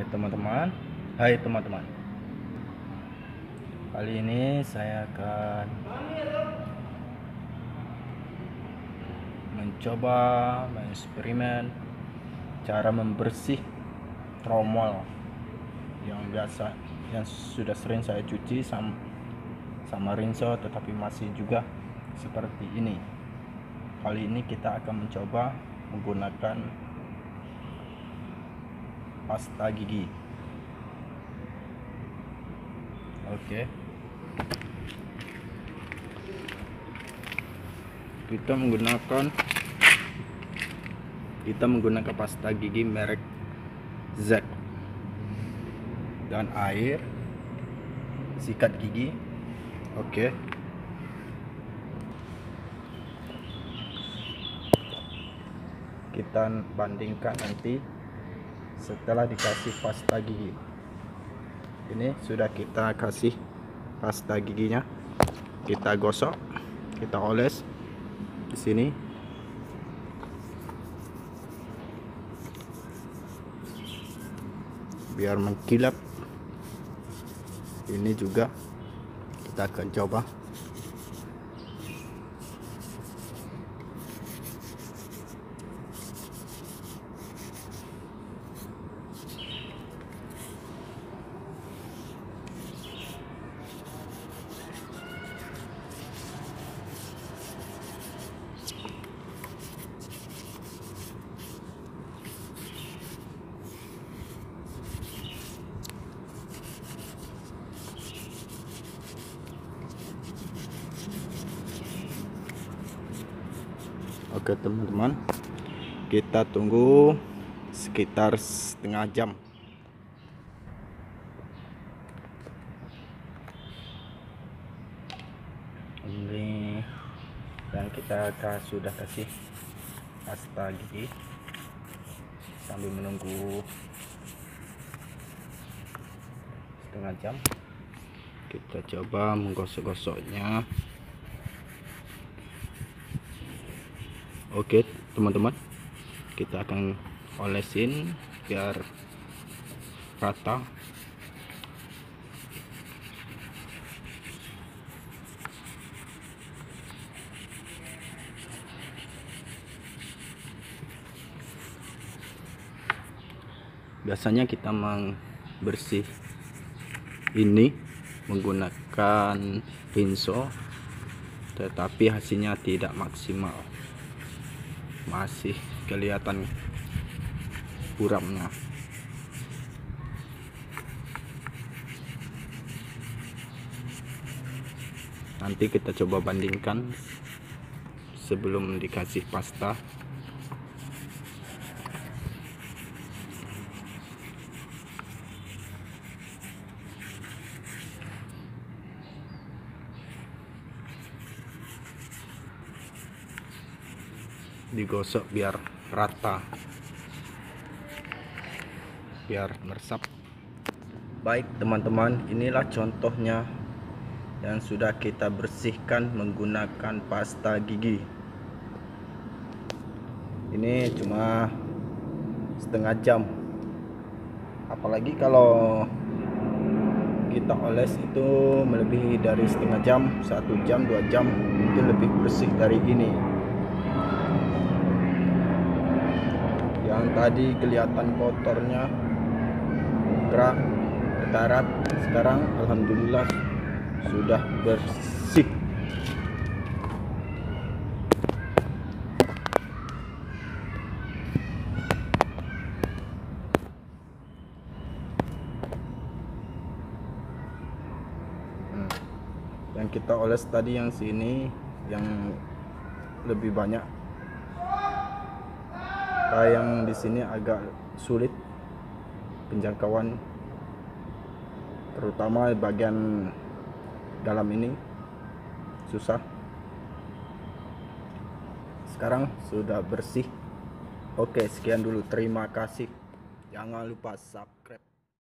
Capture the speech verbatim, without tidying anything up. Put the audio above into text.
Hai teman-teman, hai teman-teman. Kali ini saya akan mencoba mengeksperimen cara membersih tromol yang biasa, yang sudah sering saya cuci sama, sama rinso, tetapi masih juga seperti ini. Kali ini kita akan mencoba menggunakan pasta gigi. Oke, kita menggunakan kita menggunakan pasta gigi merek Z dan air, sikat gigi. Oke, kita bandingkan nanti setelah dikasih pasta gigi. Ini sudah kita kasih pasta giginya, kita gosok, kita oles di sini. Biar mengkilap. Ini juga kita akan coba. Oke teman-teman, kita tunggu sekitar setengah jam. Ini dan kita sudah kasih pasta gigi. Sambil menunggu setengah jam, kita coba menggosok-gosoknya. Oke teman-teman, kita akan olesin biar rata. Biasanya kita membersih ini menggunakan rinso, tetapi hasilnya tidak maksimal. Masih kelihatan buramnya. Nanti kita coba bandingkan sebelum dikasih pasta. Digosok biar rata, biar meresap. Baik teman-teman, inilah contohnya yang sudah kita bersihkan menggunakan pasta gigi. Ini cuma setengah jam, apalagi kalau kita oles itu melebihi dari setengah jam, satu jam, dua jam, itu lebih bersih dari ini. Yang tadi kelihatan kotornya, kerak, kekarat, sekarang alhamdulillah sudah bersih. Yang kita oles tadi yang sini yang lebih banyak. Kayak yang di sini agak sulit penjangkauan, terutama bagian dalam ini susah. Sekarang sudah bersih. Oke, sekian dulu, terima kasih. Jangan lupa subscribe.